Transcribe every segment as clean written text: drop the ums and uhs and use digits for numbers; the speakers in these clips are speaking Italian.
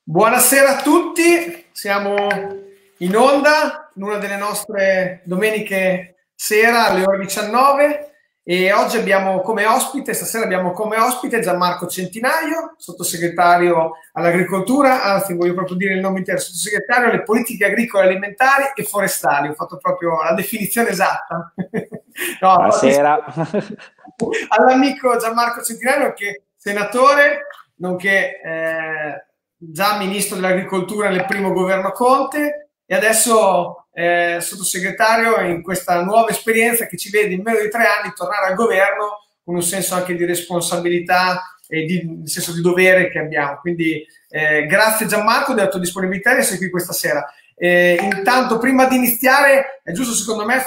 Buonasera a tutti, siamo in onda in una delle nostre domeniche sera alle ore 19 e oggi stasera abbiamo come ospite Gianmarco Centinaio, sottosegretario all'agricoltura, anzi voglio proprio dire il nome intero, sottosegretario alle politiche agricole, alimentari e forestali, ho fatto proprio la definizione esatta. No, Buonasera. all'amico Gianmarco Centinaio che è senatore, nonché già ministro dell'agricoltura nel primo governo Conte e adesso sottosegretario in questa nuova esperienza che ci vede in meno di 3 anni tornare al governo con un senso anche di responsabilità e di senso di dovere che abbiamo. Quindi grazie Gianmarco della tua disponibilità di essere qui questa sera. Intanto prima di iniziare è giusto secondo me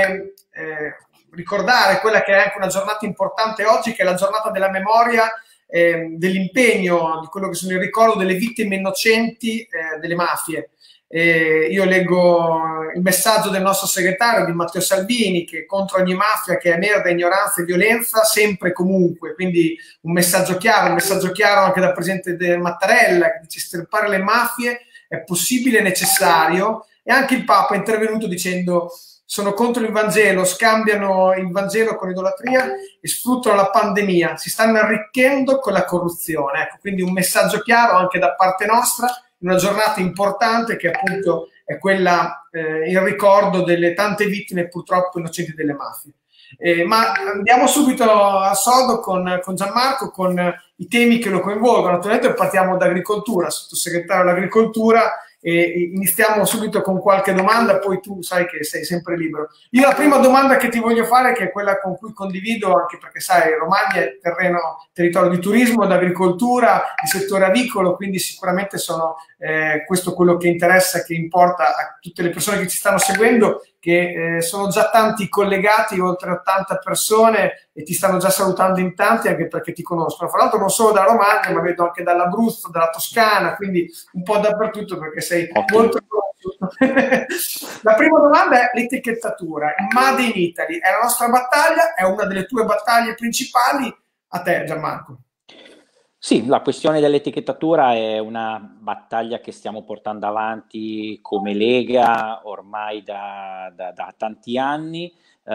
ricordare quella che è anche una giornata importante oggi, che è la giornata della memoria, dell'impegno, di quello che sono il ricordo delle vittime innocenti delle mafie. Io leggo il messaggio del nostro segretario, di Matteo Salvini, che contro ogni mafia che è merda, ignoranza e violenza, sempre e comunque. Quindi un messaggio chiaro anche dal presidente Mattarella, che dice: sterpare le mafie è possibile e necessario. E anche il Papa è intervenuto dicendo: sono contro il Vangelo, scambiano il Vangelo con idolatria e sfruttano la pandemia, si stanno arricchendo con la corruzione. Ecco, quindi un messaggio chiaro anche da parte nostra, in una giornata importante che appunto è quella, in ricordo delle tante vittime purtroppo innocenti delle mafie. Ma andiamo subito a sodo con Gianmarco, con i temi che lo coinvolgono. Naturalmente partiamo da agricoltura, sottosegretario all'agricoltura, e iniziamo subito con qualche domanda, poi tu sai che sei sempre libero. Io la prima domanda che ti voglio fare, che è quella con cui condivido, anche perché sai, Romagna è territorio di turismo, d'agricoltura, di settore avicolo, quindi sicuramente questo quello che interessa, che importa a tutte le persone che ci stanno seguendo, che sono già tanti collegati, oltre 80 persone, e ti stanno già salutando in tanti anche perché ti conoscono. Fra l'altro non solo da Romagna, ma vedo anche dall'Abruzzo, dalla Toscana, quindi un po' dappertutto perché sei molto conosciuto. La prima domanda è l'etichettatura. Made in Italy è la nostra battaglia, è una delle tue battaglie principali. A te, Gianmarco. Sì, la questione dell'etichettatura è una battaglia che stiamo portando avanti come Lega ormai da tanti anni.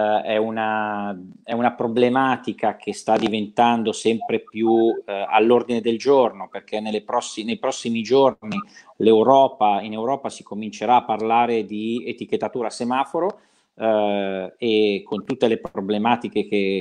È una problematica che sta diventando sempre più all'ordine del giorno, perché nei prossimi giorni in Europa si comincerà a parlare di etichettatura a semaforo, e con tutte le problematiche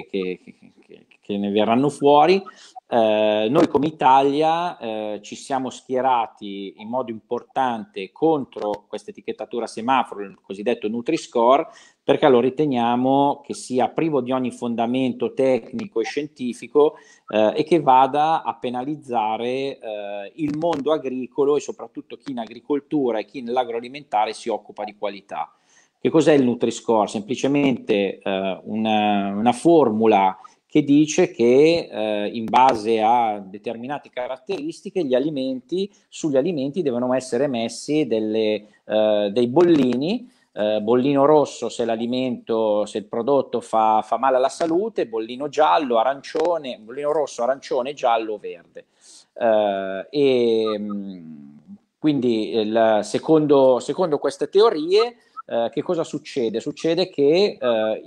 che ne verranno fuori. Noi come Italia ci siamo schierati in modo importante contro questa etichettatura a semaforo, il cosiddetto Nutri-Score, perché lo riteniamo che sia privo di ogni fondamento tecnico e scientifico, e che vada a penalizzare il mondo agricolo e soprattutto chi in agricoltura e chi nell'agroalimentare si occupa di qualità. Che cos'è il Nutri-Score? Semplicemente una formula che dice che in base a determinate caratteristiche sugli alimenti devono essere messi dei bollini, bollino rosso se il prodotto fa male alla salute, bollino giallo, arancione, bollino rosso, arancione, giallo, verde. Quindi secondo queste teorie, che cosa succede? Succede che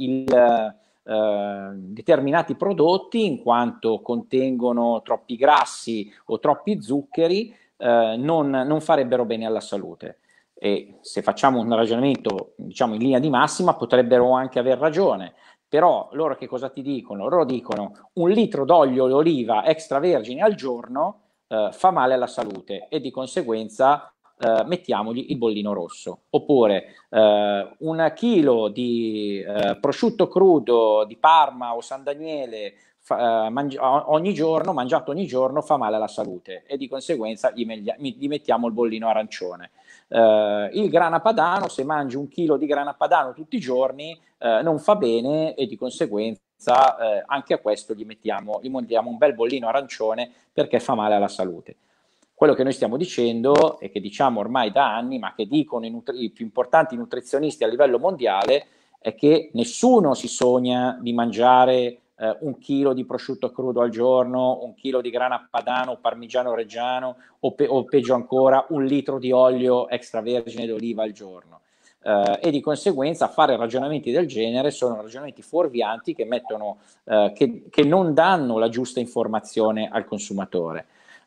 determinati prodotti, in quanto contengono troppi grassi o troppi zuccheri, non farebbero bene alla salute. E se facciamo un ragionamento, diciamo, in linea di massima, potrebbero anche aver ragione. Però loro che cosa ti dicono? Loro dicono: 1 litro d'olio d'oliva extravergine al giorno fa male alla salute, e di conseguenza mettiamogli il bollino rosso. Oppure 1 chilo di prosciutto crudo di Parma o San Daniele mangiato ogni giorno, fa male alla salute, e di conseguenza gli mettiamo il bollino arancione. Il grana padano, se mangi 1 chilo di grana padano tutti i giorni, non fa bene, e di conseguenza anche a questo gli mettiamo un bel bollino arancione, perché fa male alla salute. Quello che noi stiamo dicendo, e che diciamo ormai da anni, ma che dicono i più importanti nutrizionisti a livello mondiale, è che nessuno si sogna di mangiare un chilo di prosciutto crudo al giorno, un chilo di grana padano, parmigiano reggiano o peggio ancora un litro di olio extravergine d'oliva al giorno. E di conseguenza fare ragionamenti del genere sono ragionamenti fuorvianti che mettono, che non danno la giusta informazione al consumatore.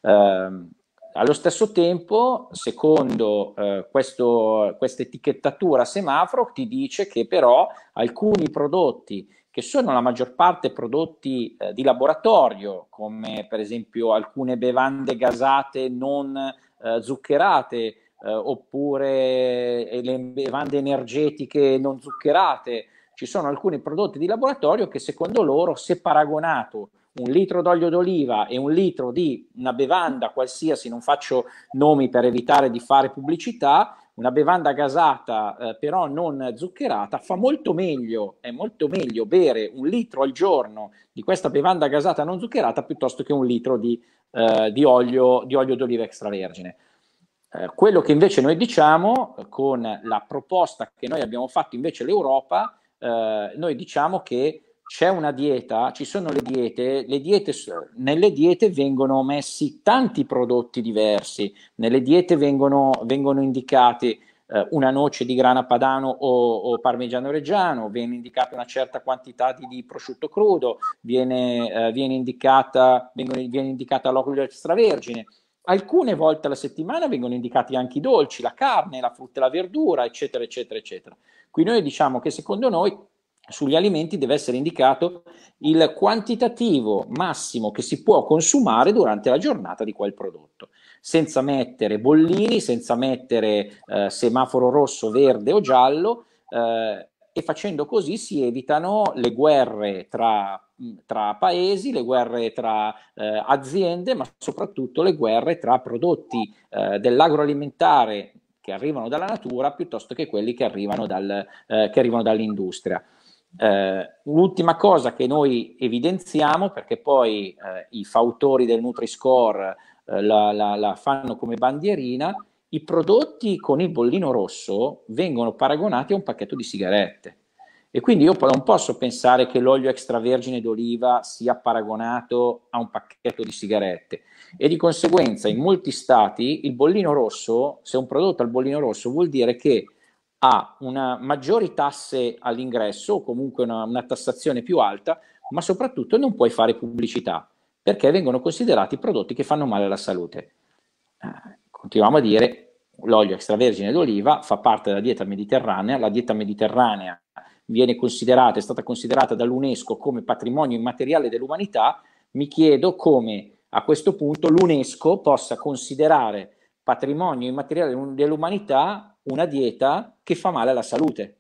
Allo stesso tempo, secondo questa etichettatura a semaforo, ti dice che però alcuni prodotti, che sono la maggior parte prodotti di laboratorio, come per esempio alcune bevande gasate non zuccherate, oppure le bevande energetiche non zuccherate, ci sono alcuni prodotti di laboratorio che secondo loro, se paragonato un litro d'olio d'oliva e un litro di una bevanda qualsiasi, non faccio nomi per evitare di fare pubblicità, una bevanda gasata però non zuccherata, fa molto meglio, è molto meglio bere un litro al giorno di questa bevanda gasata non zuccherata piuttosto che un litro di olio d'oliva extravergine. Quello che invece noi diciamo con la proposta che noi abbiamo fatto invece all'Europa, noi diciamo che c'è una dieta, ci sono nelle diete vengono messi tanti prodotti diversi, nelle diete vengono indicati una noce di grana padano o parmigiano reggiano, viene indicata una certa quantità di prosciutto crudo, viene indicata l'olio extravergine. Alcune volte alla settimana vengono indicati anche i dolci, la carne, la frutta e la verdura, eccetera, eccetera, eccetera. Qui noi diciamo che secondo noi sugli alimenti deve essere indicato il quantitativo massimo che si può consumare durante la giornata di quel prodotto, senza mettere bollini, senza mettere semaforo rosso, verde o giallo, e facendo così si evitano le guerre tra paesi, le guerre tra aziende, ma soprattutto le guerre tra prodotti dell'agroalimentare che arrivano dalla natura piuttosto che quelli che arrivano dall'industria. L'ultima cosa che noi evidenziamo, perché poi i fautori del Nutri-Score la fanno come bandierina, i prodotti con il bollino rosso vengono paragonati a un pacchetto di sigarette. E quindi io non posso pensare che l'olio extravergine d'oliva sia paragonato a un pacchetto di sigarette. E di conseguenza in molti stati il bollino rosso, se un prodotto ha il bollino rosso, vuol dire che ha una maggiori tasse all'ingresso o comunque una tassazione più alta, ma soprattutto non puoi fare pubblicità perché vengono considerati prodotti che fanno male alla salute. Continuiamo a dire l'olio extravergine d'oliva fa parte della dieta mediterranea, la dieta mediterranea è stata considerata dall'UNESCO come patrimonio immateriale dell'umanità. Mi chiedo come a questo punto l'UNESCO possa considerare patrimonio immateriale dell'umanità una dieta che fa male alla salute.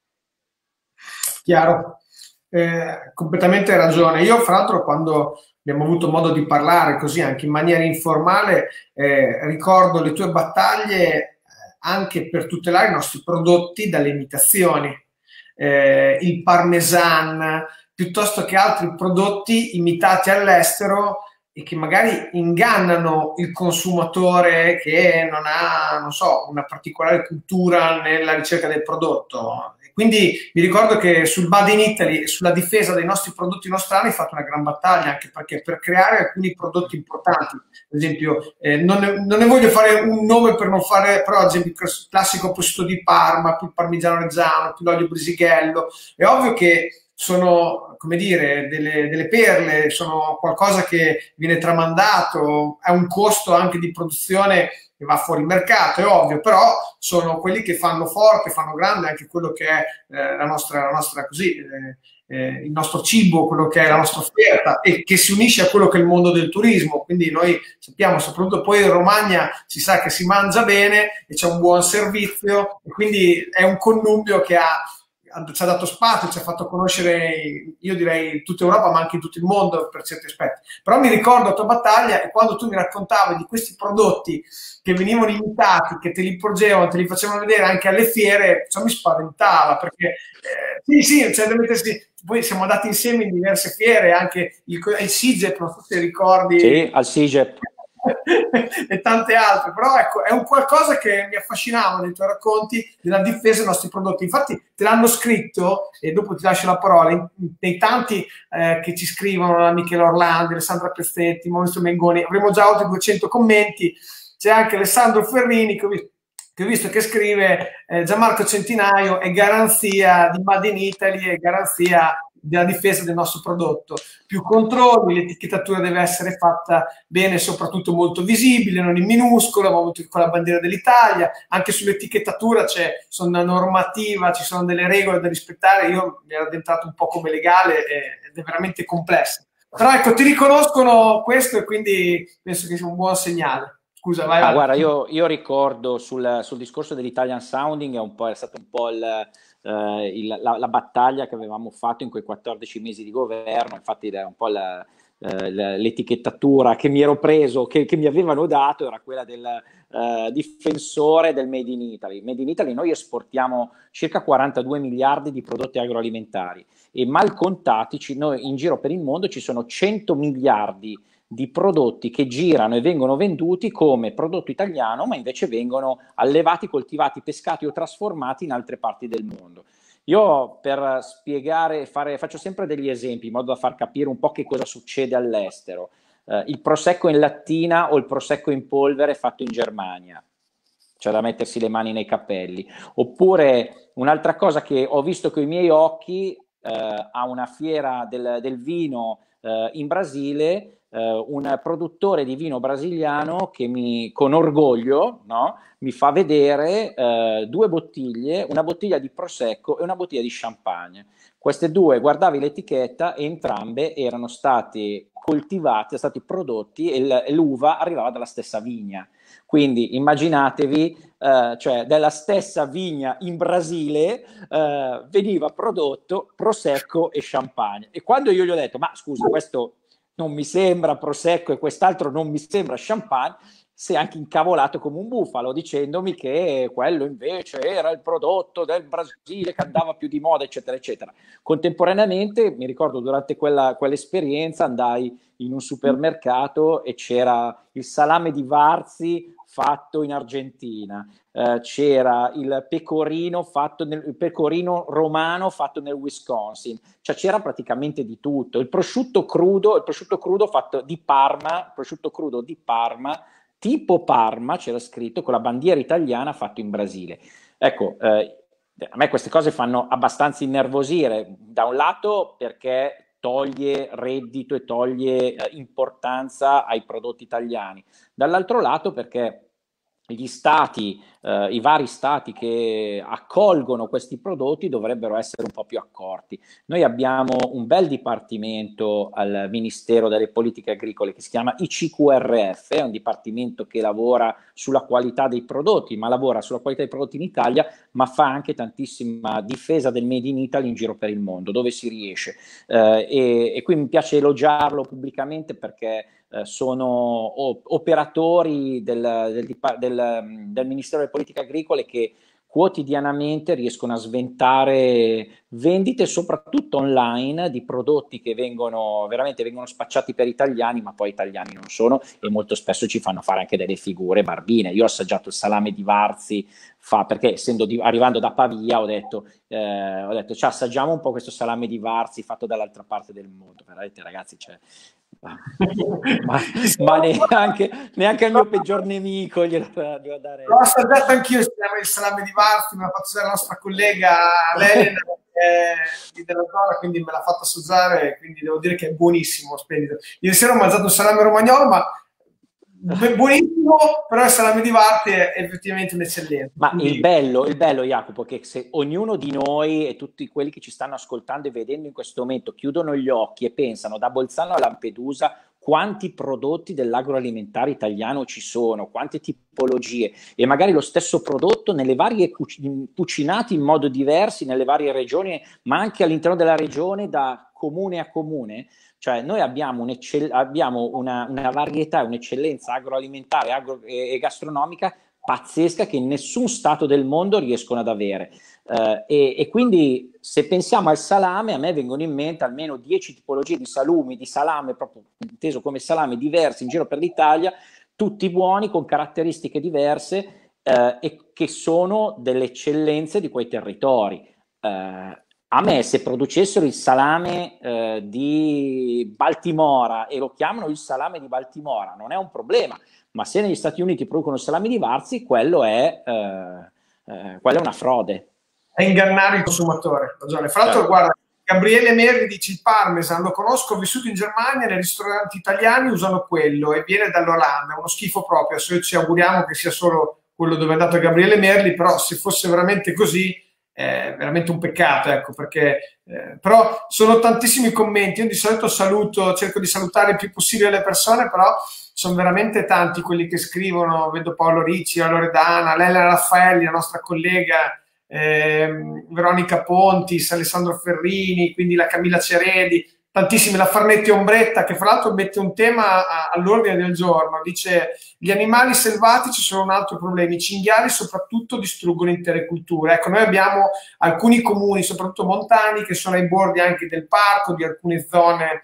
Chiaro, completamente ragione. Io fra l'altro quando abbiamo avuto modo di parlare così anche in maniera informale, ricordo le tue battaglie anche per tutelare i nostri prodotti dalle imitazioni, il parmesan piuttosto che altri prodotti imitati all'estero e che magari ingannano il consumatore che non ha, non so, una particolare cultura nella ricerca del prodotto. Quindi mi ricordo che sul Made in Italy e sulla difesa dei nostri prodotti nostrani hai fatto una gran battaglia, anche perché per creare alcuni prodotti importanti, ad esempio, non ne voglio fare un nome per non fare, però ad esempio il classico prosciutto di Parma, più il parmigiano reggiano, più l'olio brisighello, è ovvio che sono, come dire, delle perle, sono qualcosa che viene tramandato, è un costo anche di produzione che va fuori mercato, è ovvio, però sono quelli che fanno forte, fanno grande anche quello che è la nostra così, il nostro cibo, quello che è la nostra offerta e che si unisce a quello che è il mondo del turismo. Quindi noi sappiamo, soprattutto poi in Romagna si sa che si mangia bene e c'è un buon servizio e quindi è un connubio che ci ha dato spazio, ci ha fatto conoscere, io direi, tutta Europa, ma anche in tutto il mondo per certi aspetti. Però mi ricordo la tua battaglia e quando tu mi raccontavi di questi prodotti che venivano imitati, che te li porgevano, te li facevano vedere anche alle fiere, ciò mi spaventava, perché sì, cioè, poi siamo andati insieme in diverse fiere, anche il SIGEP, non so se ricordi. Sì, al SIGEP. e tante altre, però ecco, è un qualcosa che mi affascinava nei tuoi racconti della difesa dei nostri prodotti. Infatti te l'hanno scritto, e dopo ti lascio la parola, nei tanti che ci scrivono, Michele Orlandi, Alessandra Pezzetti, Maurizio Mengoni, avremo già oltre 200 commenti, c'è anche Alessandro Ferrini che ho visto che scrive Gianmarco Centinaio è garanzia di Made in Italy, è garanzia della difesa del nostro prodotto. Più controlli, l'etichettatura deve essere fatta bene, soprattutto molto visibile, non in minuscolo, ma con la bandiera dell'Italia. Anche sull'etichettatura c'è una normativa, ci sono delle regole da rispettare. Io mi ero addentrato un po' come legale ed è veramente complessa. Però ecco, ti riconoscono questo e quindi penso che sia un buon segnale. Scusa, vai. Guarda, io ricordo sul discorso dell'Italian Sounding è stata un po' la battaglia che avevamo fatto in quei 14 mesi di governo. Infatti era un po' l'etichettatura che mi ero preso, che mi avevano dato, era quella del difensore del Made in Italy. Made in Italy, noi esportiamo circa 42 miliardi di prodotti agroalimentari e mal contati noi in giro per il mondo ci sono 100 miliardi di prodotti che girano e vengono venduti come prodotto italiano, ma invece vengono allevati, coltivati, pescati o trasformati in altre parti del mondo. Io per spiegare, faccio sempre degli esempi in modo da far capire un po' che cosa succede all'estero. Il prosecco in lattina o il prosecco in polvere fatto in Germania, c'è da mettersi le mani nei capelli. Oppure un'altra cosa che ho visto con i miei occhi a una fiera del vino in Brasile, un produttore di vino brasiliano che con orgoglio, no, mi fa vedere due bottiglie, una bottiglia di prosecco e una bottiglia di champagne. Queste due, guardavi l'etichetta e entrambe erano state coltivate, stati prodotti e l'uva arrivava dalla stessa vigna. Quindi immaginatevi, cioè dalla stessa vigna in Brasile veniva prodotto prosecco e champagne. E quando io gli ho detto, ma scusi, questo non mi sembra prosecco e quest'altro non mi sembra champagne, si è anche incavolato come un bufalo dicendomi che quello invece era il prodotto del Brasile che andava più di moda, eccetera, eccetera. Contemporaneamente, mi ricordo durante quell'esperienza andai in un supermercato e c'era il salame di Varzi fatto in Argentina, c'era il pecorino romano fatto nel Wisconsin, cioè c'era praticamente di tutto. Il prosciutto crudo fatto di Parma, prosciutto crudo di Parma, tipo Parma, c'era scritto con la bandiera italiana, fatto in Brasile. Ecco, a me queste cose fanno abbastanza innervosire, da un lato perché toglie reddito e toglie importanza ai prodotti italiani, dall'altro lato perché gli stati, i vari stati che accolgono questi prodotti dovrebbero essere un po' più accorti. Noi abbiamo un bel dipartimento al Ministero delle Politiche Agricole che si chiama ICQRF, è un dipartimento che lavora sulla qualità dei prodotti, ma lavora sulla qualità dei prodotti in Italia, ma fa anche tantissima difesa del Made in Italy in giro per il mondo, dove si riesce. E qui mi piace elogiarlo pubblicamente perché sono operatori del Ministero delle Politiche Agricole che quotidianamente riescono a sventare vendite soprattutto online di prodotti che vengono spacciati per italiani, ma poi italiani non sono, e molto spesso ci fanno fare anche delle figure barbine. Io ho assaggiato il salame di Varzi perché arrivando da Pavia ho detto cioè, assaggiamo un po' questo salame di Varzi fatto dall'altra parte del mondo. Veramente ragazzi, cioè, ma neanche al mio peggior nemico glielo dare. L'ho assaggiato anch'io il salame di Varzi, me l'ha fatto usare la nostra collega Elena della zona, quindi me l'ha fatto assaggiare, quindi devo dire che è buonissimo, splendido. Ieri sera ho mangiato un salame romagnolo, ma buonissimo, però il salame di Varzi è effettivamente un'eccellenza. Ma quindi... il bello Jacopo, che se ognuno di noi e tutti quelli che ci stanno ascoltando e vedendo in questo momento chiudono gli occhi e pensano da Bolzano a Lampedusa quanti prodotti dell'agroalimentare italiano ci sono, quante tipologie, e magari lo stesso prodotto nelle varie cucinati in modo diversi nelle varie regioni, ma anche all'interno della regione da comune a comune. Cioè noi abbiamo una varietà, un'eccellenza agroalimentare e gastronomica pazzesca che nessun stato del mondo riescono ad avere. E quindi se pensiamo al salame, a me vengono in mente almeno 10 tipologie di salumi, di salame, proprio inteso come salame diversi in giro per l'Italia, tutti buoni, con caratteristiche diverse e che sono delle eccellenze di quei territori. A me, se producessero il salame di Baltimora e lo chiamano il salame di Baltimora, non è un problema, ma se negli Stati Uniti producono il salame di Varzi, quello è una frode. È ingannare il consumatore. Ragione. Fra l'altro, Certo. guarda, Gabriele Merli dice il parmesan, lo conosco, ho vissuto in Germania, nei ristoranti italiani usano quello e viene dall'Olanda, è uno schifo proprio, adesso ci auguriamo che sia solo quello dove è andato Gabriele Merli, però se fosse veramente così è veramente un peccato, ecco, perché però sono tantissimi commenti, io di solito saluto, cerco di salutare il più possibile le persone, però sono veramente tanti quelli che scrivono, vedo Paolo Ricci, la Loredana, Lella Raffaelli, la nostra collega, Veronica Pontis, Alessandro Ferrini, quindi la Camilla Ceredi, tantissimi, la Farnetti Ombretta, che fra l'altro mette un tema all'ordine del giorno, dice gli animali selvatici sono un altro problema, i cinghiali soprattutto distruggono intere culture. Ecco, noi abbiamo alcuni comuni, soprattutto montani, che sono ai bordi anche del parco, di alcune zone,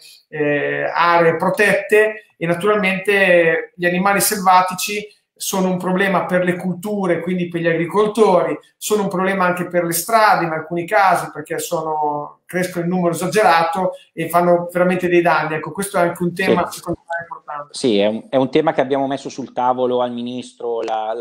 aree protette, e naturalmente gli animali selvatici sono un problema per le culture, quindi per gli agricoltori, sono un problema anche per le strade in alcuni casi, perché crescono in numero esagerato e fanno veramente dei danni. Ecco, questo è anche un tema secondo me importante. Sì, è un tema che abbiamo messo sul tavolo al Ministro,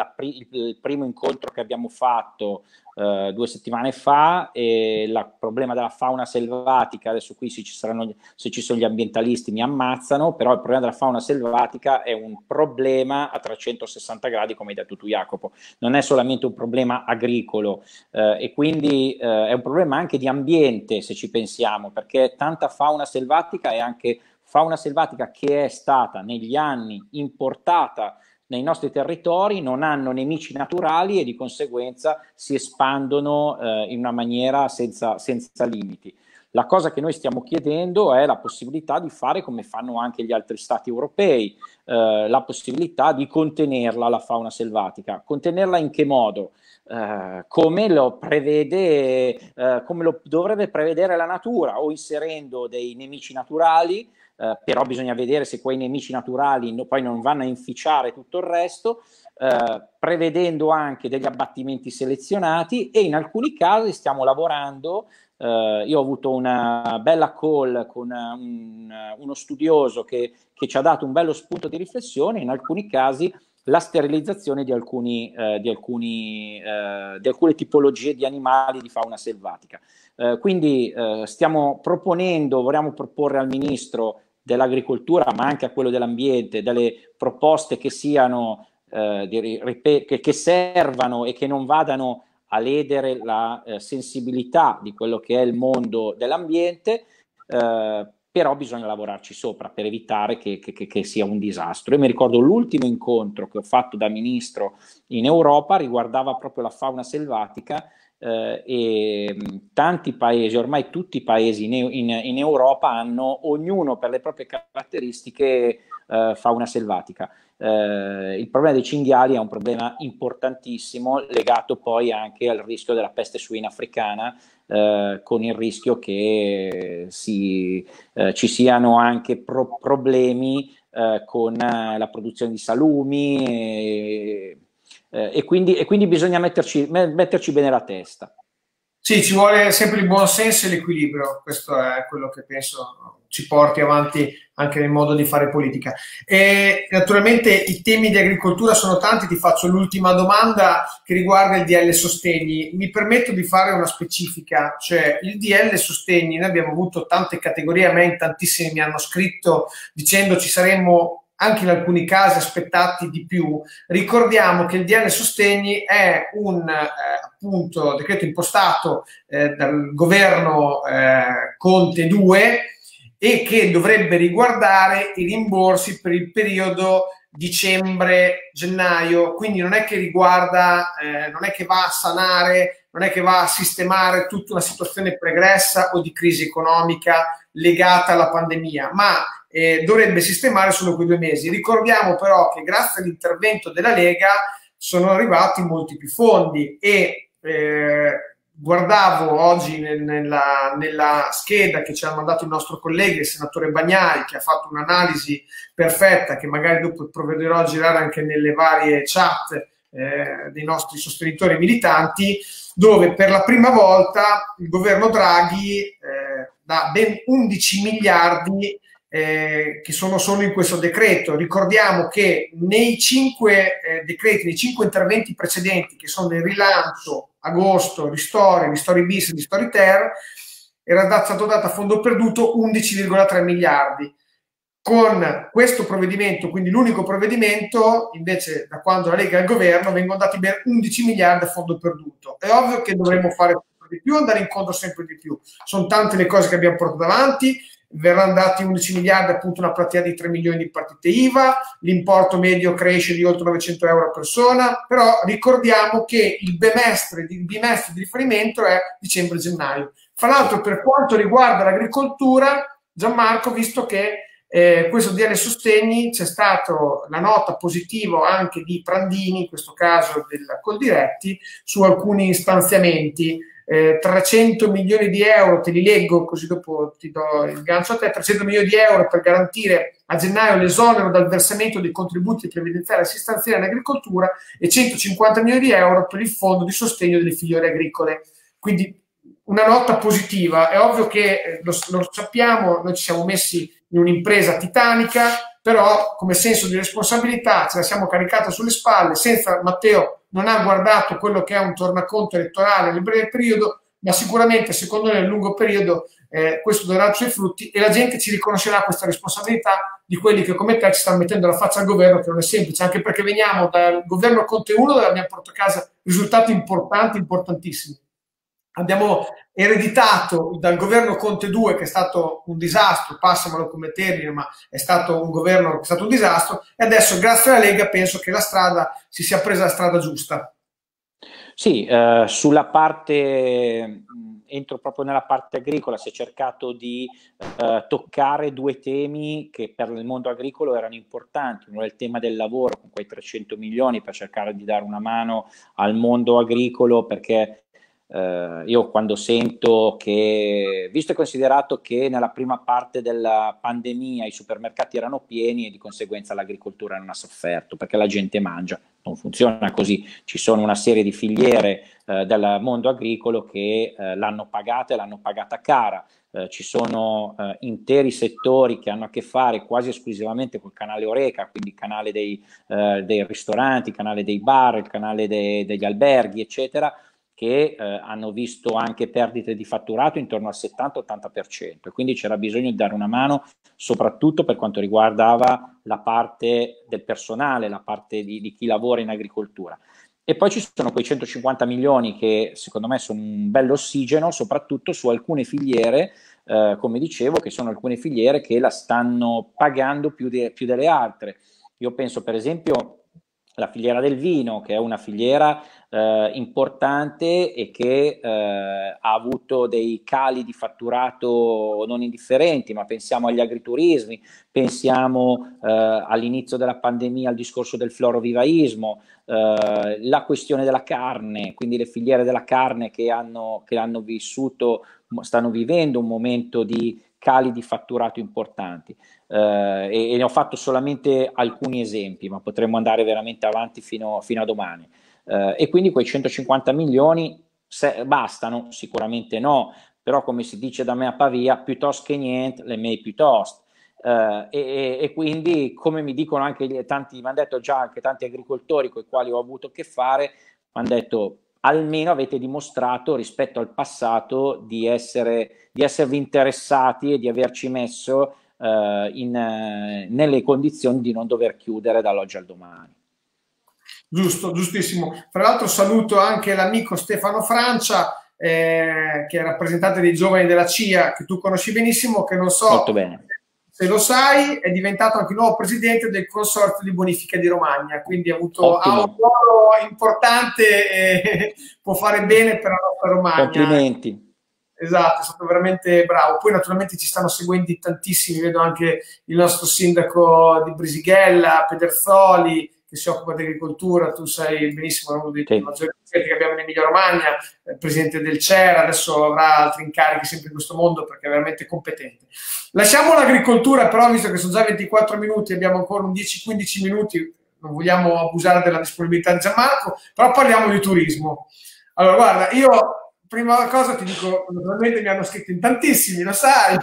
il primo incontro che abbiamo fatto 2 settimane fa, e il problema della fauna selvatica, adesso qui se ci sono gli ambientalisti mi ammazzano, però il problema della fauna selvatica è un problema a 360 gradi, come hai detto tu Jacopo, non è solamente un problema agricolo e quindi è un problema anche di ambiente, se ci pensiamo, perché tanta fauna selvatica è anche fauna selvatica che è stata negli anni importata nei nostri territori, non hanno nemici naturali e di conseguenza si espandono in una maniera senza limiti. La cosa che noi stiamo chiedendo è la possibilità di fare come fanno anche gli altri stati europei, la possibilità di contenerla, la fauna selvatica. Contenerla in che modo? Come lo dovrebbe prevedere la natura, o inserendo dei nemici naturali, però bisogna vedere se quei nemici naturali poi non vanno a inficiare tutto il resto, prevedendo anche degli abbattimenti selezionati, e in alcuni casi stiamo lavorando. Io ho avuto una bella call con uno studioso che ci ha dato un bello spunto di riflessione, in alcuni casi la sterilizzazione di alcune tipologie di animali di fauna selvatica. Quindi vogliamo proporre al Ministro dell'Agricoltura, ma anche a quello dell'Ambiente, delle proposte che siano che servano e che non vadano a ledere la sensibilità di quello che è il mondo dell'ambiente, però bisogna lavorarci sopra per evitare che sia un disastro. Io mi ricordo l'ultimo incontro che ho fatto da ministro in Europa riguardava proprio la fauna selvatica, e tanti paesi, ormai tutti i paesi in Europa hanno, ognuno per le proprie caratteristiche, fauna selvatica. Il problema dei cinghiali è un problema importantissimo, legato poi anche al rischio della peste suina africana, con il rischio che ci siano anche problemi con la produzione di salumi, e quindi bisogna metterci bene la testa. Sì, ci vuole sempre il buon senso e l'equilibrio, questo è quello che penso ci porti avanti anche nel modo di fare politica. E naturalmente i temi di agricoltura sono tanti, ti faccio l'ultima domanda che riguarda il DL Sostegni. Mi permetto di fare una specifica, cioè il DL Sostegni, noi abbiamo avuto tante categorie, a me in tantissimi mi hanno scritto dicendo ci saremmo anche in alcuni casi aspettati di più. Ricordiamo che il DL Sostegni è un appunto decreto impostato dal governo Conte 2 e che dovrebbe riguardare i rimborsi per il periodo dicembre-gennaio, quindi non è che riguarda, non è che va a sanare, non è che va a sistemare tutta una situazione pregressa o di crisi economica legata alla pandemia, ma dovrebbe sistemare solo quei 2 mesi. Ricordiamo però che grazie all'intervento della Lega sono arrivati molti più fondi e guardavo oggi nella scheda che ci ha mandato il nostro collega, il senatore Bagnai, che ha fatto un'analisi perfetta, che magari dopo provvederò a girare anche nelle varie chat dei nostri sostenitori militanti, dove per la prima volta il governo Draghi dà ben 11 miliardi che sono solo in questo decreto. Ricordiamo che nei 5 decreti, nei 5 interventi precedenti, che sono il rilancio, agosto, ristori bis, ristori ter, era stato dato a fondo perduto 11,3 miliardi. Con questo provvedimento, quindi l'unico provvedimento, invece da quando la Lega è al governo, vengono dati ben 11 miliardi a fondo perduto. È ovvio che dovremmo fare sempre di più, andare incontro sempre di più. Sono tante le cose che abbiamo portato avanti, verranno dati 11 miliardi, appunto una platea di 3 milioni di partite IVA, l'importo medio cresce di oltre 900 euro a persona, però ricordiamo che il bimestre di riferimento è dicembre-gennaio. Fra l'altro, per quanto riguarda l'agricoltura, Gianmarco, visto che questo DL Sostegni, c'è stata la nota positiva anche di Prandini, in questo caso del Coldiretti, su alcuni stanziamenti. 300 milioni di euro, te li leggo così dopo ti do il gancio a te. 300 milioni di euro per garantire a gennaio l'esonero dal versamento dei contributi previdenziali e assistenziali in agricoltura e 150 milioni di euro per il fondo di sostegno delle filiere agricole. Quindi una nota positiva. È ovvio che lo sappiamo, noi ci siamo messi in un'impresa titanica, però come senso di responsabilità ce la siamo caricata sulle spalle. Senza Matteo non ha guardato quello che è un tornaconto elettorale nel breve periodo, ma sicuramente secondo me nel lungo periodo questo darà i suoi frutti e la gente ci riconoscerà questa responsabilità di quelli che come te ci stanno mettendo la faccia al governo, che non è semplice, anche perché veniamo dal governo Conte 1 dove abbiamo portato a casa risultati importanti, importantissimi. Abbiamo ereditato dal governo Conte 2, che è stato un disastro, passamelo come termine, ma è stato un governo che è stato un disastro, e adesso grazie alla Lega penso che la strada si sia presa la strada giusta. Sì, sulla parte, entro proprio nella parte agricola, si è cercato di toccare due temi che per il mondo agricolo erano importanti. Uno è il tema del lavoro, con quei 300 milioni per cercare di dare una mano al mondo agricolo, perché io quando sento che, visto e considerato che nella prima parte della pandemia i supermercati erano pieni e di conseguenza l'agricoltura non ha sofferto perché la gente mangia, non funziona così, ci sono una serie di filiere del mondo agricolo che l'hanno pagata cara, ci sono interi settori che hanno a che fare quasi esclusivamente col canale Horeca, quindi il canale dei ristoranti, il canale dei bar, il canale degli alberghi, eccetera, che hanno visto anche perdite di fatturato intorno al 70-80%, e quindi c'era bisogno di dare una mano soprattutto per quanto riguardava la parte del personale, la parte di chi lavora in agricoltura. E poi ci sono quei 150 milioni che secondo me sono un bello ossigeno, soprattutto su alcune filiere, come dicevo, che sono alcune filiere che la stanno pagando più delle altre. Io penso per esempio alla filiera del vino, che è una filiera importante e che ha avuto dei cali di fatturato non indifferenti, ma pensiamo agli agriturismi, pensiamo all'inizio della pandemia al discorso del florovivaismo, la questione della carne, quindi le filiere della carne che hanno vissuto, stanno vivendo un momento di cali di fatturato importanti. E ne ho fatto solamente alcuni esempi, ma potremmo andare veramente avanti fino a domani. E quindi quei 150 milioni bastano? Sicuramente no, però come si dice da me a Pavia, piuttosto che niente, le mie piuttosto. E quindi, come mi dicono anche tanti, mi hanno detto già anche tanti agricoltori con i quali ho avuto a che fare, mi hanno detto almeno avete dimostrato rispetto al passato di esservi interessati e di averci messo nelle condizioni di non dover chiudere dall'oggi al domani. Giusto, giustissimo. Tra l'altro saluto anche l'amico Stefano Francia, che è rappresentante dei giovani della CIA, che tu conosci benissimo, che non so molto bene. Se lo sai, è diventato anche il nuovo presidente del Consorzio di Bonifica di Romagna, quindi ha un ruolo importante e può fare bene per la nostra Romagna. Complimenti. Esatto, è stato veramente bravo. Poi naturalmente ci stanno seguendo tantissimi, vedo anche il nostro sindaco di Brisighella, Pedersoli, che che si occupa di agricoltura, tu sai benissimo, uno dei Sì. maggiori esperti che abbiamo in Emilia Romagna, presidente del CER, adesso avrà altri incarichi sempre in questo mondo perché è veramente competente. Lasciamo l'agricoltura, però, visto che sono già 24 minuti, abbiamo ancora un 10-15 minuti, non vogliamo abusare della disponibilità di Gianmarco, però parliamo di turismo. Allora, guarda, io prima cosa ti dico, naturalmente mi hanno scritto in tantissimi, lo sai,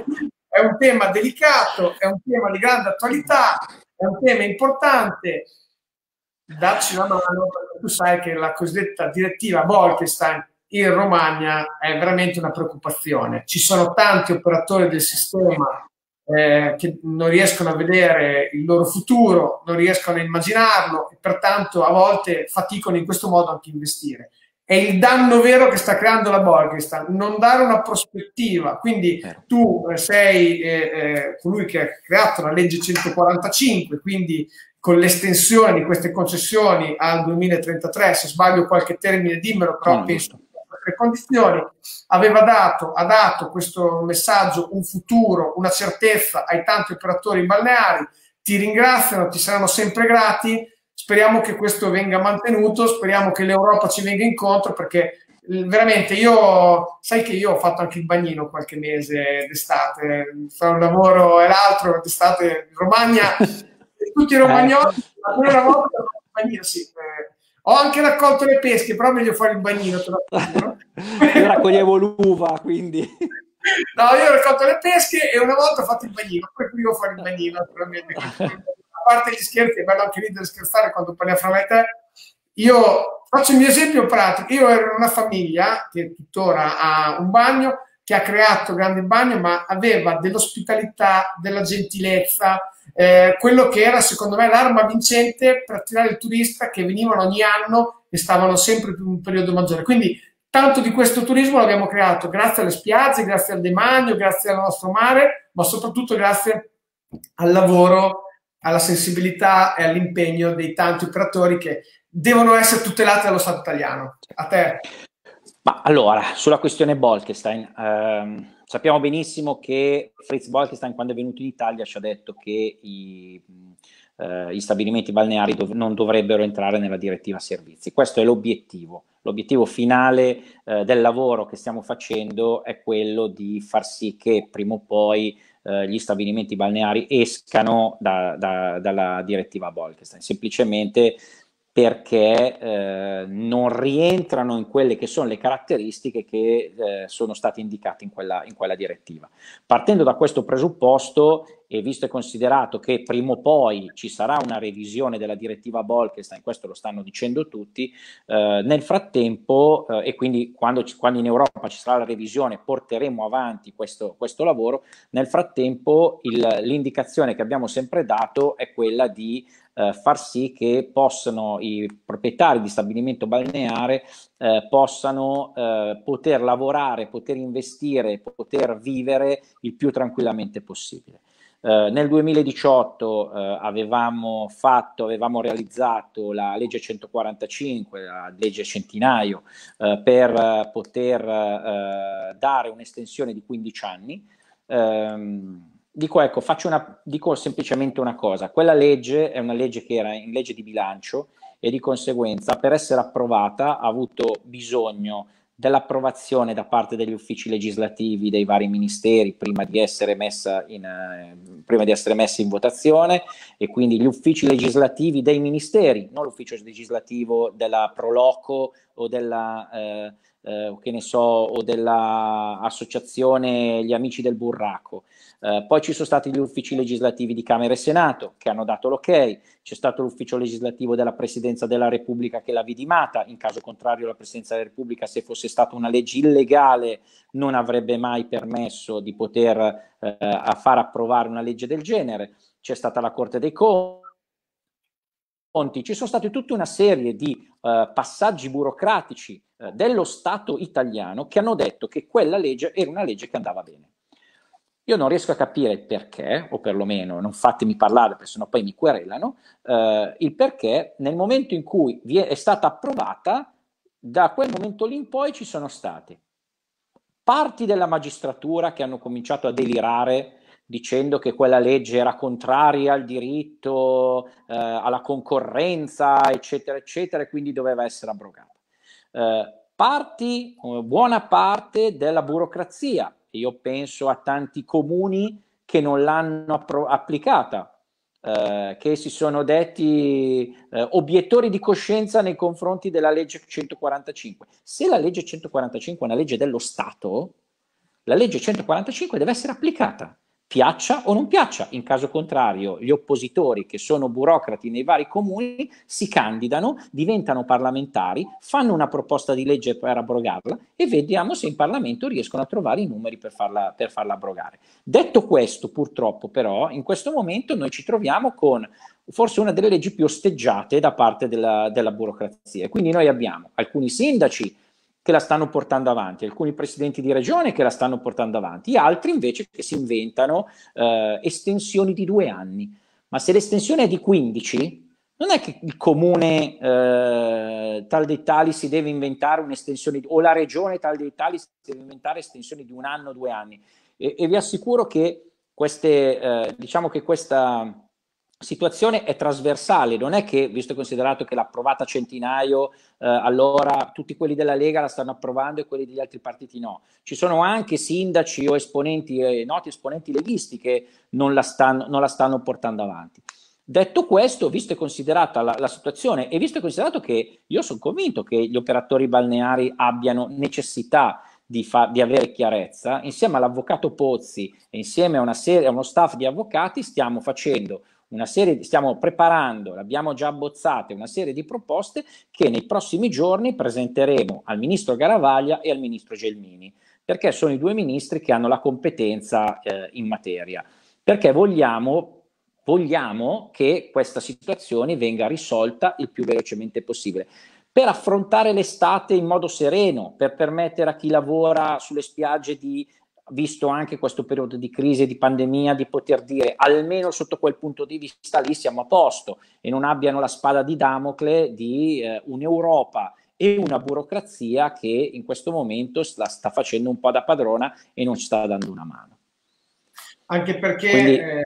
è un tema delicato, è un tema di grande attualità, è un tema importante, dacci una mano, perché tu sai che la cosiddetta direttiva Bolkestein in Romagna è veramente una preoccupazione. Ci sono tanti operatori del sistema che non riescono a vedere il loro futuro, non riescono a immaginarlo e pertanto a volte faticano in questo modo anche a investire. È il danno vero che sta creando la Bolkestein, non dare una prospettiva. Quindi tu sei colui che ha creato la legge 145, quindi con l'estensione di queste concessioni al 2033, se sbaglio qualche termine dimmelo, però penso che le condizioni, ha dato questo messaggio, un futuro, una certezza ai tanti operatori balneari, ti ringraziano, ti saranno sempre grati, speriamo che questo venga mantenuto, speriamo che l'Europa ci venga incontro, perché veramente sai che io ho fatto anche il bagnino qualche mese d'estate, tra un lavoro e l'altro d'estate in Romagna, tutti i romagnoli, almeno una volta ho fatto il bagnino, sì. Ho anche raccolto le pesche, però meglio fare il bagnino, te lo assicuro. Io raccoglievo l'uva, quindi... No, io ho raccolto le pesche e una volta ho fatto il bagnino, poi preferivo fare il bagnino, naturalmente. A parte gli scherzi, è bello anche ridere e scherzare quando parliamo fra me e te. Io faccio il mio esempio pratico. Io ero in una famiglia che tuttora ha un bagno, che ha creato grandi bagni, ma aveva dell'ospitalità, della gentilezza, quello che era secondo me l'arma vincente per attirare il turista, che venivano ogni anno e stavano sempre per un periodo maggiore. Quindi tanto di questo turismo l'abbiamo creato grazie alle spiagge, grazie al demanio, grazie al nostro mare, ma soprattutto grazie al lavoro, alla sensibilità e all'impegno dei tanti operatori che devono essere tutelati dallo Stato italiano. A te. Ma allora, sulla questione Bolkestein, sappiamo benissimo che Fritz Bolkestein, quando è venuto in Italia, ci ha detto che gli stabilimenti balneari non dovrebbero entrare nella direttiva servizi. Questo è l'obiettivo. L'obiettivo finale del lavoro che stiamo facendo è quello di far sì che prima o poi gli stabilimenti balneari escano dalla direttiva Bolkestein, semplicemente perché non rientrano in quelle che sono le caratteristiche che sono state indicate in quella direttiva. Partendo da questo presupposto, e visto e considerato che prima o poi ci sarà una revisione della direttiva Bolkestein, questo lo stanno dicendo tutti, nel frattempo, e quindi quando in Europa ci sarà la revisione porteremo avanti questo lavoro, nel frattempo l'indicazione che abbiamo sempre dato è quella di far sì che possano i proprietari di stabilimento balneare possano poter lavorare, poter investire, poter vivere il più tranquillamente possibile. Nel 2018 avevamo realizzato la legge 145, la legge Centinaio, per poter dare un'estensione di 15 anni. Dico semplicemente una cosa: quella legge è una legge che era in legge di bilancio e di conseguenza, per essere approvata, ha avuto bisogno dell'approvazione da parte degli uffici legislativi dei vari ministeri prima di essere messa in votazione, e quindi gli uffici legislativi dei ministeri, non l'ufficio legislativo della Proloco o della che ne so, o della associazione Gli Amici del Burraco. Poi ci sono stati gli uffici legislativi di Camera e Senato che hanno dato l'ok, c'è stato l'ufficio legislativo della Presidenza della Repubblica che l'ha vidimata. In caso contrario, la Presidenza della Repubblica, se fosse stata una legge illegale, non avrebbe mai permesso di poter far approvare una legge del genere. C'è stata la Corte dei Conti, ci sono state tutta una serie di passaggi burocratici dello Stato italiano che hanno detto che quella legge era una legge che andava bene. Io non riesco a capire il perché, o perlomeno non fatemi parlare, perché sennò poi mi querelano, il perché nel momento in cui è stata approvata, da quel momento lì in poi ci sono state parti della magistratura che hanno cominciato a delirare dicendo che quella legge era contraria al diritto, alla concorrenza, eccetera, eccetera, e quindi doveva essere abrogata. Buona parte della burocrazia, io penso a tanti comuni che non l'hanno applicata, che si sono detti obiettori di coscienza nei confronti della legge 145. Se la legge 145 è una legge dello Stato, la legge 145 deve essere applicata, piaccia o non piaccia. In caso contrario, gli oppositori, che sono burocrati nei vari comuni, si candidano, diventano parlamentari, fanno una proposta di legge per abrogarla e vediamo se in Parlamento riescono a trovare i numeri per farla abrogare. Detto questo, purtroppo però, in questo momento noi ci troviamo con forse una delle leggi più osteggiate da parte della burocrazia. E quindi noi abbiamo alcuni sindaci che la stanno portando avanti, alcuni presidenti di regione che la stanno portando avanti, altri invece che si inventano estensioni di 2 anni. Ma se l'estensione è di 15, non è che il comune tal dei tali si deve inventare un'estensione, o la regione tal dei tali si deve inventare estensioni di 1 anno, 2 anni. E vi assicuro che diciamo che questa situazione è trasversale, non è che, visto e considerato che l'ha approvata Centinaio, allora tutti quelli della Lega la stanno approvando e quelli degli altri partiti no. Ci sono anche sindaci o esponenti, noti esponenti leghisti che non la stanno portando avanti. Detto questo, visto e considerata la situazione e visto e considerato che io sono convinto che gli operatori balneari abbiano necessità di avere chiarezza, insieme all'avvocato Pozzi e insieme a uno staff di avvocati stiamo preparando, l'abbiamo già abbozzate, una serie di proposte che nei prossimi giorni presenteremo al ministro Garavaglia e al ministro Gelmini, perché sono i 2 ministri che hanno la competenza in materia, perché vogliamo che questa situazione venga risolta il più velocemente possibile, per affrontare l'estate in modo sereno, per permettere a chi lavora sulle spiagge visto anche questo periodo di crisi e di pandemia, di poter dire almeno sotto quel punto di vista lì siamo a posto e non abbiano la spada di Damocle di un'Europa e una burocrazia che in questo momento la sta facendo un po' da padrona e non ci sta dando una mano. Anche perché... Quindi,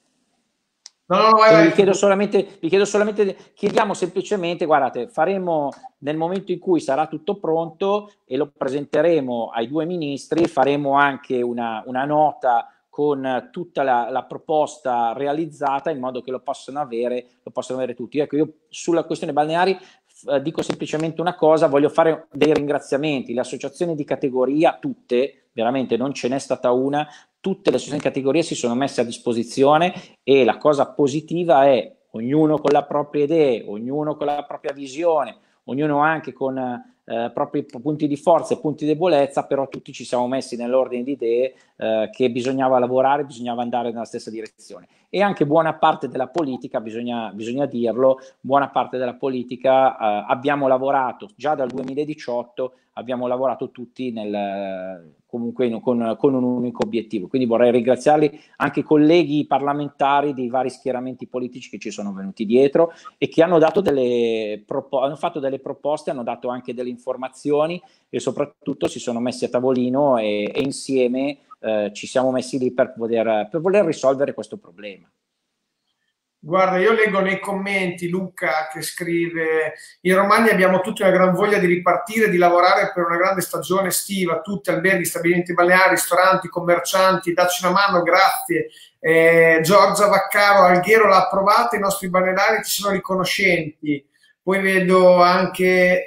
vi chiedo solamente, chiediamo semplicemente, guardate, faremo nel momento in cui sarà tutto pronto e lo presenteremo ai 2 ministri, faremo anche una nota con tutta la proposta realizzata in modo che lo possano avere tutti. Ecco, io sulla questione balneari dico semplicemente una cosa, voglio fare dei ringraziamenti, le associazioni di categoria, tutte, veramente non ce n'è stata una, tutte le associazioni di categoria si sono messe a disposizione e la cosa positiva è ognuno con le proprie idee, ognuno con la propria visione, ognuno anche con propri punti di forza e punti di debolezza, però tutti ci siamo messi nell'ordine di idee che bisognava lavorare, bisognava andare nella stessa direzione. E anche buona parte della politica, bisogna dirlo, buona parte della politica abbiamo lavorato già dal 2018, abbiamo lavorato tutti comunque con un unico obiettivo. Quindi vorrei ringraziarli anche i colleghi parlamentari dei vari schieramenti politici che ci sono venuti dietro e che hanno fatto delle proposte, hanno dato anche delle informazioni e soprattutto si sono messi a tavolino e insieme ci siamo messi lì per voler risolvere questo problema. Guarda, io leggo nei commenti Luca che scrive: in Romagna abbiamo tutti una gran voglia di ripartire, di lavorare per una grande stagione estiva, tutti alberghi, stabilimenti balneari, ristoranti, commercianti, dacci una mano, grazie. Giorgia Vaccaro, Alghero l'ha approvata, i nostri balneari ci sono riconoscenti. Poi vedo anche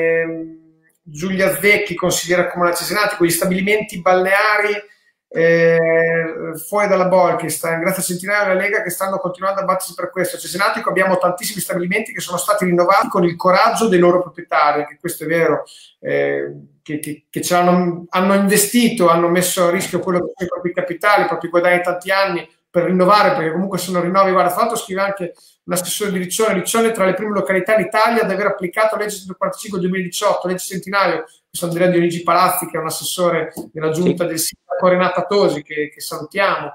Giulia Zecchi, consigliera comunale Cesenatico, con gli stabilimenti balneari fuori dalla Bolkestein, grazie a Centinaio della Lega che stanno continuando a battersi per questo. A Cesenatico abbiamo tantissimi stabilimenti che sono stati rinnovati con il coraggio dei loro proprietari, che questo è vero, che hanno investito, hanno messo a rischio quello che sono i propri capitali, i propri guadagni tanti anni per rinnovare, perché comunque sono rinnovi. Guarda, fra l'altro scrive anche un assessore di Riccione è tra le prime località in Italia ad aver applicato la legge 145 del 2018, legge Centinaio. Sono Andrea Dionigi Palazzi, che è un assessore della giunta del sindaco, Renata Tosi, che salutiamo.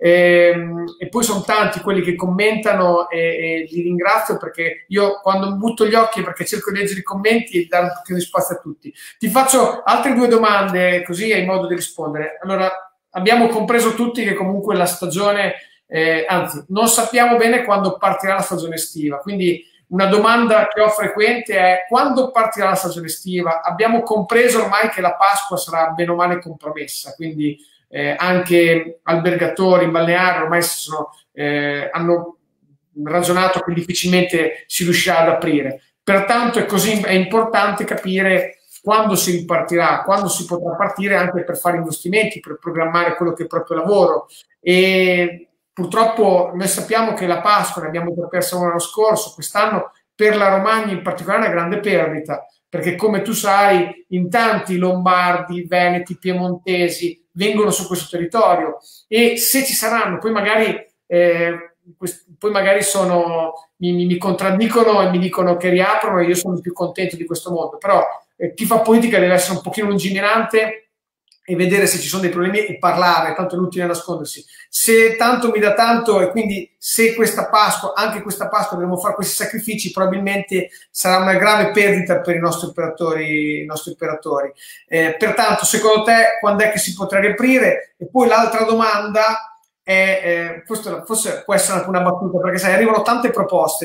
E poi sono tanti quelli che commentano e li ringrazio, perché io quando butto gli occhi perché cerco di leggere i commenti e dare un pochino di spazio a tutti. Ti faccio altre 2 domande così hai modo di rispondere. Allora, abbiamo compreso tutti che comunque la stagione, anzi, non sappiamo bene quando partirà la stagione estiva, quindi una domanda che ho frequente è: quando partirà la stagione estiva? Abbiamo compreso ormai che la Pasqua sarà bene o male compromessa, quindi anche albergatori, balneari ormai hanno ragionato che difficilmente si riuscirà ad aprire. Pertanto è importante capire quando si ripartirà, quando si potrà partire, anche per fare investimenti, per programmare quello che è il proprio lavoro. E purtroppo noi sappiamo che la Pasqua, ne abbiamo già persa una l'anno scorso, quest'anno per la Romagna in particolare è una grande perdita, perché come tu sai in tanti lombardi, veneti, piemontesi vengono su questo territorio, e se ci saranno poi magari mi contraddicono e mi dicono che riaprono, e io sono più contento di questo mondo, però chi fa politica deve essere un pochino lungimirante e vedere se ci sono dei problemi e parlare, tanto è inutile nascondersi. Se tanto mi dà tanto, e quindi se anche questa Pasqua dovremo fare questi sacrifici, probabilmente sarà una grave perdita per i nostri operatori. Pertanto, secondo te, quando è che si potrà riaprire? E poi l'altra domanda è, questo forse può essere anche una battuta, perché sai, arrivano tante proposte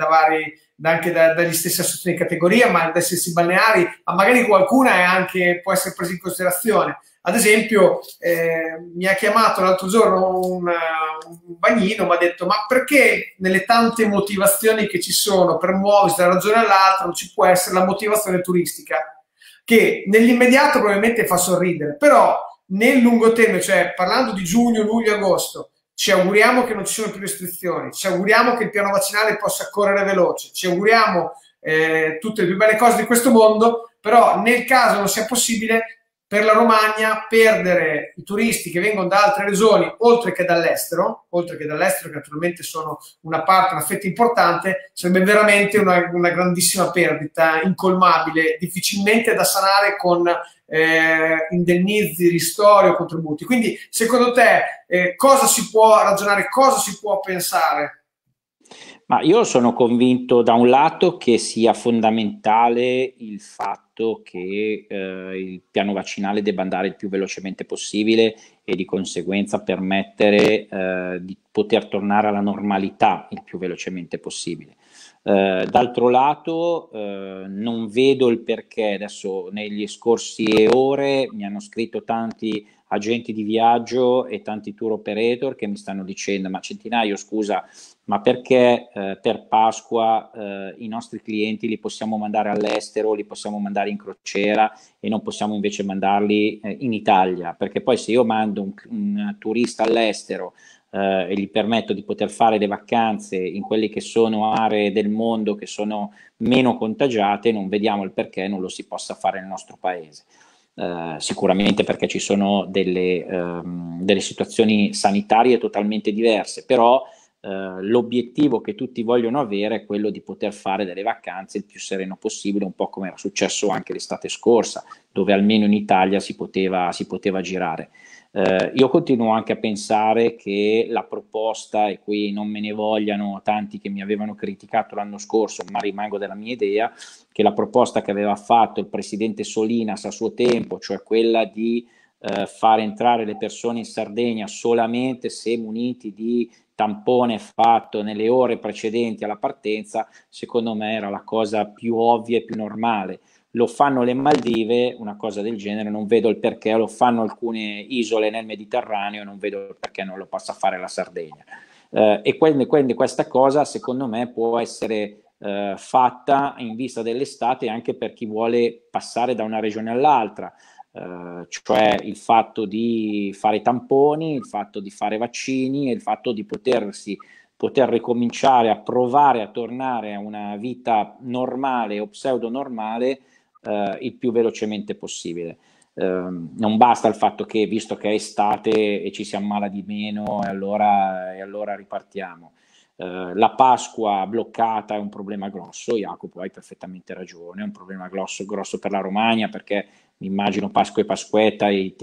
dagli stessi associazioni di categoria, ma dai stessi balneari, ma magari qualcuna può essere presa in considerazione. Ad esempio, mi ha chiamato l'altro giorno un bagnino, mi ha detto: ma perché nelle tante motivazioni che ci sono per muoversi da una regione all'altra non ci può essere la motivazione turistica? Che nell'immediato probabilmente fa sorridere, però nel lungo termine, cioè parlando di giugno, luglio, agosto, ci auguriamo che non ci siano più restrizioni, ci auguriamo che il piano vaccinale possa correre veloce, ci auguriamo tutte le più belle cose di questo mondo, però nel caso non sia possibile, per la Romagna perdere i turisti che vengono da altre regioni, oltre che dall'estero, che naturalmente sono una fetta importante, sarebbe veramente una grandissima perdita, incolmabile, difficilmente da sanare con indennizi, ristori o contributi. Quindi, secondo te, cosa si può ragionare, cosa si può pensare? Ma io sono convinto da un lato che sia fondamentale il fatto che il piano vaccinale debba andare il più velocemente possibile e di conseguenza permettere di poter tornare alla normalità il più velocemente possibile. D'altro lato non vedo il perché. Adesso negli scorsi ore mi hanno scritto tanti agenti di viaggio e tanti tour operator che mi stanno dicendo: ma Centinaio, scusa, ma perché per Pasqua i nostri clienti li possiamo mandare all'estero, li possiamo mandare in crociera e non possiamo invece mandarli in Italia? Perché poi se io mando un turista all'estero e gli permetto di poter fare le vacanze in quelle che sono aree del mondo che sono meno contagiate, non vediamo il perché non lo si possa fare nel nostro paese. Sicuramente perché ci sono delle situazioni sanitarie totalmente diverse, però l'obiettivo che tutti vogliono avere è quello di poter fare delle vacanze il più sereno possibile, un po' come era successo anche l'estate scorsa, dove almeno in Italia si poteva girare. Io continuo anche a pensare che la proposta, e qui non me ne vogliano tanti che mi avevano criticato l'anno scorso, ma rimango della mia idea, che la proposta che aveva fatto il presidente Solinas a suo tempo, cioè quella di far entrare le persone in Sardegna solamente se muniti di tampone fatto nelle ore precedenti alla partenza, secondo me era la cosa più ovvia e più normale. Lo fanno le Maldive, una cosa del genere, non vedo il perché, lo fanno alcune isole nel Mediterraneo, non vedo il perché non lo possa fare la Sardegna. E quindi questa cosa secondo me può essere fatta in vista dell'estate anche per chi vuole passare da una regione all'altra, cioè il fatto di fare tamponi, il fatto di fare vaccini e il fatto di poter ricominciare a provare a tornare a una vita normale o pseudo normale il più velocemente possibile. Non basta il fatto che, visto che è estate e ci si ammala di meno, e allora ripartiamo. La Pasqua bloccata è un problema grosso, Jacopo, hai perfettamente ragione, è un problema grosso per la Romagna, perché mi immagino Pasqua e Pasquetta, i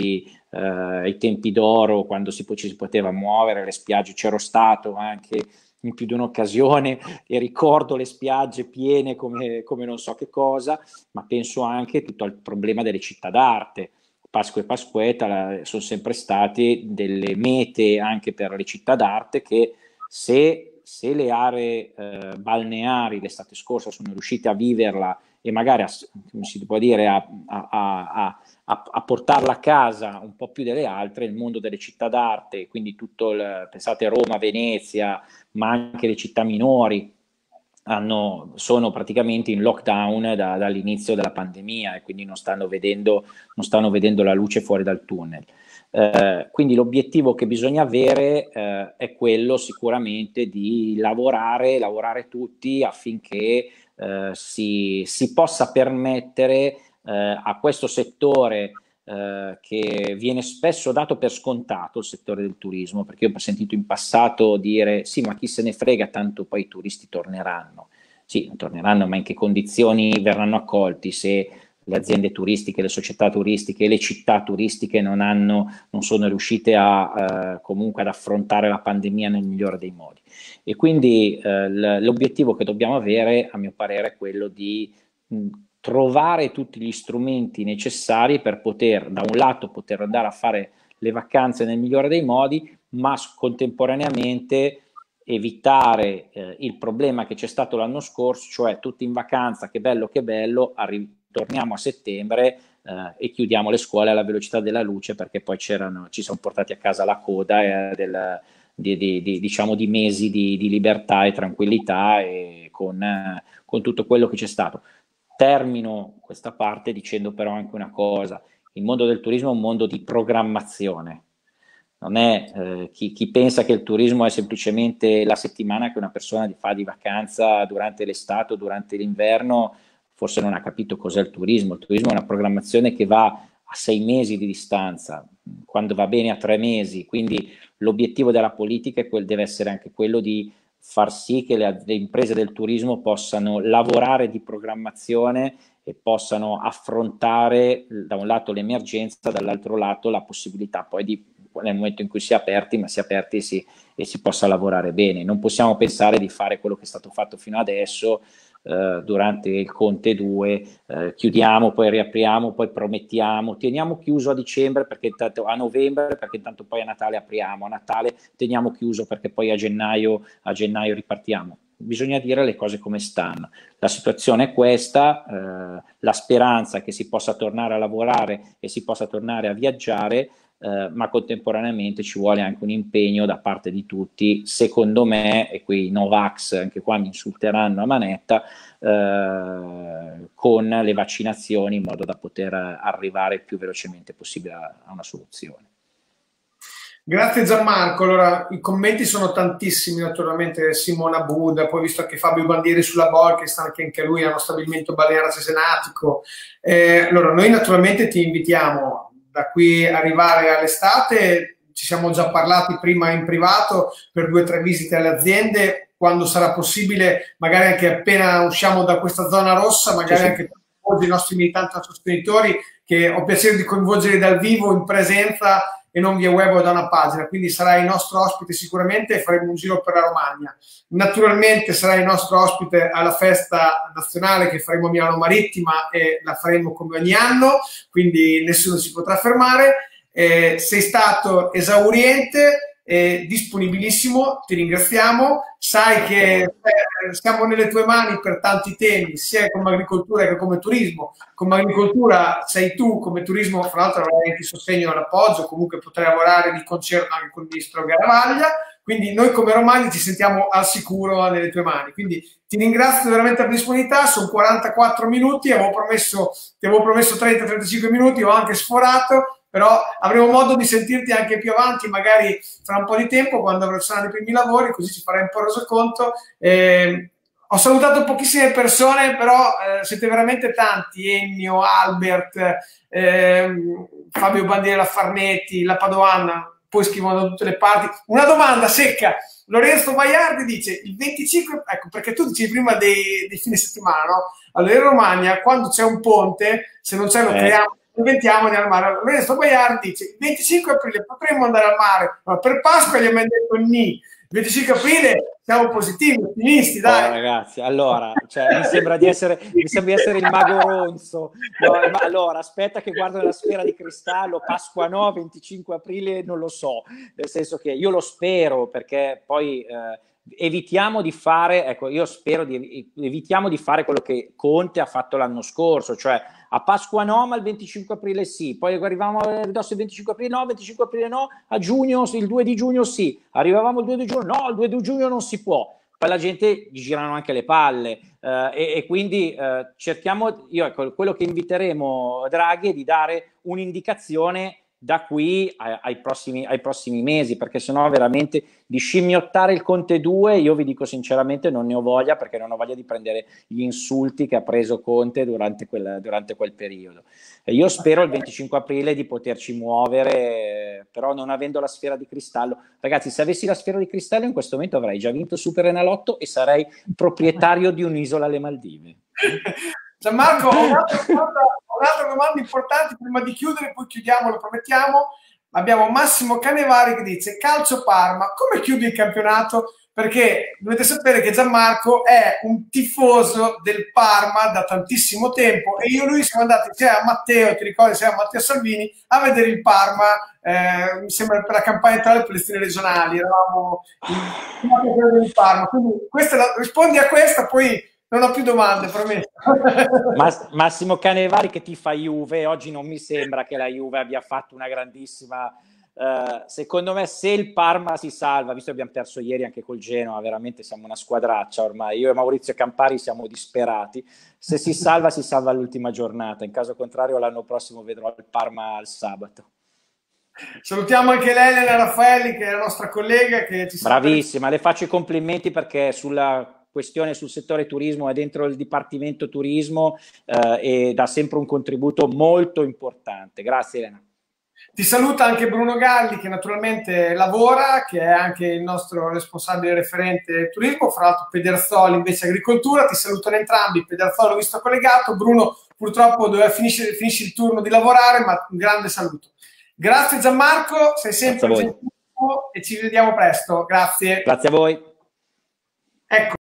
tempi d'oro, quando ci si poteva muovere, le spiagge, c'ero stato anche in più di un'occasione e ricordo le spiagge piene come non so che cosa, ma penso anche tutto al problema delle città d'arte, Pasqua e Pasquetta sono sempre state delle mete anche per le città d'arte che se le aree balneari l'estate scorsa sono riuscite a viverla e magari, come si può dire, a portarla a casa un po' più delle altre, il mondo delle città d'arte, quindi pensate a Roma, Venezia, ma anche le città minori, sono praticamente in lockdown dall'inizio della pandemia e quindi non stanno vedendo la luce fuori dal tunnel. Quindi l'obiettivo che bisogna avere è quello sicuramente di lavorare tutti affinché si possa permettere a questo settore che viene spesso dato per scontato, il settore del turismo, perché io ho sentito in passato dire sì, ma chi se ne frega, tanto poi i turisti torneranno. Sì, torneranno, ma in che condizioni verranno accolti se le aziende turistiche, le società turistiche e le città turistiche non sono riuscite comunque ad affrontare la pandemia nel migliore dei modi. E quindi l'obiettivo che dobbiamo avere, a mio parere, è quello di trovare tutti gli strumenti necessari per poter, da un lato, poter andare a fare le vacanze nel migliore dei modi, ma contemporaneamente evitare il problema che c'è stato l'anno scorso, cioè tutti in vacanza, che bello, torniamo a settembre e chiudiamo le scuole alla velocità della luce perché poi ci siamo portati a casa la coda diciamo di mesi di libertà e tranquillità e con tutto quello che c'è stato. Termino questa parte dicendo però anche una cosa: il mondo del turismo è un mondo di programmazione. Non è chi pensa che il turismo è semplicemente la settimana che una persona fa di vacanza durante l'estate o durante l'inverno, forse non ha capito cos'è il turismo. Il turismo è una programmazione che va a 6 mesi di distanza, quando va bene a 3 mesi, quindi l'obiettivo della politica deve essere anche quello di far sì che le imprese del turismo possano lavorare di programmazione e possano affrontare da un lato l'emergenza, dall'altro lato la possibilità poi nel momento in cui si è aperti, e si possa lavorare bene. Non possiamo pensare di fare quello che è stato fatto fino adesso durante il Conte 2, chiudiamo, poi riapriamo, poi promettiamo, teniamo chiuso a dicembre perché a novembre, perché tanto poi a Natale apriamo, a Natale teniamo chiuso perché poi a gennaio ripartiamo. Bisogna dire le cose come stanno. La situazione è questa, la speranza che si possa tornare a lavorare e si possa tornare a viaggiare, ma contemporaneamente ci vuole anche un impegno da parte di tutti, secondo me, e quei Novax anche qua mi insulteranno a manetta, con le vaccinazioni in modo da poter arrivare il più velocemente possibile a una soluzione. Grazie Gianmarco. Allora, i commenti sono tantissimi, naturalmente Simona Buda, poi ho visto anche Fabio Bandieri sulla Bol, che sta anche lui allo stabilimento balneare cesenatico. Allora, noi naturalmente ti invitiamo da qui arrivare all'estate, ci siamo già parlati prima in privato per 2 o 3 visite alle aziende, quando sarà possibile, magari anche appena usciamo da questa zona rossa, magari anche per i nostri militanti e sostenitori, che ho piacere di coinvolgere dal vivo, in presenza e non via web o da una pagina, quindi sarai il nostro ospite sicuramente e faremo un giro per la Romagna. Naturalmente sarai il nostro ospite alla festa nazionale che faremo a Milano Marittima e la faremo come ogni anno, quindi nessuno si potrà fermare. Sei stato esauriente, disponibilissimo, ti ringraziamo, sai che siamo nelle tue mani per tanti temi, sia come agricoltura che come turismo. Come agricoltura sei tu, come turismo fra l'altro avrai anche il sostegno e l'appoggio, comunque potrai lavorare di concerto anche con il ministro Garavaglia, quindi noi come romani ci sentiamo al sicuro nelle tue mani, quindi ti ringrazio veramente per la disponibilità. Sono 44 minuti, ti avevo promesso 30-35 minuti, ho anche sforato, però avremo modo di sentirti anche più avanti, magari tra un po' di tempo, quando saranno i primi lavori, così ci farai un po' resoconto. Ho salutato pochissime persone, però siete veramente tanti: Ennio, Albert, Fabio Bandiera Farnetti, la Padoanna, poi scrivono da tutte le parti. Una domanda secca: Lorenzo Baiardi dice il 25, ecco, perché tu dicevi prima dei fine settimana, no? Allora in Romagna, quando c'è un ponte, se non c'è lo creiamo, inventiamo, andiamo al mare. Lorenzo Baiardi dice il 25 aprile potremmo andare al mare, ma per Pasqua gli abbiamo detto ni. 25 aprile siamo positivi, ottimisti, dai. Oh, ragazzi, allora, cioè, mi sembra di essere il mago Ronzo. No, ma allora, aspetta che guardo la sfera di cristallo, Pasqua no, 25 aprile non lo so, nel senso che io lo spero, perché poi evitiamo di fare, ecco, io spero evitiamo di fare quello che Conte ha fatto l'anno scorso, cioè a Pasqua no, ma il 25 aprile sì, poi arrivavamo addosso il 25 aprile no, 25 aprile no, a giugno, il 2 di giugno sì, arrivavamo il 2 di giugno, no, il 2 di giugno non si può. Poi la gente gli girano anche le palle e quindi cerchiamo, ecco, quello che inviteremo Draghi è di dare un'indicazione da qui ai prossimi mesi, perché sennò veramente di scimmiottare il Conte 2 io vi dico sinceramente non ne ho voglia, perché non ho voglia di prendere gli insulti che ha preso Conte durante quel periodo. E io spero il 25 aprile di poterci muovere, però non avendo la sfera di cristallo. Ragazzi, se avessi la sfera di cristallo in questo momento avrei già vinto Super Enalotto e sarei proprietario di un'isola alle Maldive. Gianmarco, ho un'altra domanda importante prima di chiudere, poi chiudiamo, lo promettiamo. Abbiamo Massimo Canevari che dice: Calcio Parma, come chiudi il campionato? Perché dovete sapere che Gianmarco è un tifoso del Parma da tantissimo tempo e io e lui siamo andati insieme a Matteo, ti ricordi, insieme a Matteo Salvini, a vedere il Parma, mi sembra per la campagna elettorale per le elezioni regionali, eravamo in Parma. Quindi rispondi a questa, poi non ho più domande, prometto. Massimo Canevari che tifa Juve, oggi non mi sembra che la Juve abbia fatto una grandissima... secondo me se il Parma si salva, visto che abbiamo perso ieri anche col Genoa, veramente siamo una squadraccia ormai, io e Maurizio Campari siamo disperati, se si salva all'ultima giornata, in caso contrario l'anno prossimo vedrò il Parma al sabato. Salutiamo anche Elena Raffaelli, che è la nostra collega, che ci bravissima, le faccio i complimenti perché sulla questione sul settore turismo è dentro il Dipartimento Turismo e dà sempre un contributo molto importante. Grazie Elena. Ti saluta anche Bruno Galli, che naturalmente lavora, che è anche il nostro responsabile referente turismo, fra l'altro Pedersoli invece agricoltura. Ti salutano entrambi, Pedersoli l'ho visto collegato, Bruno purtroppo finisce il turno di lavorare, ma un grande saluto. Grazie Gianmarco, sei sempre gentilissimo e ci vediamo presto. Grazie. Grazie a voi. Ecco.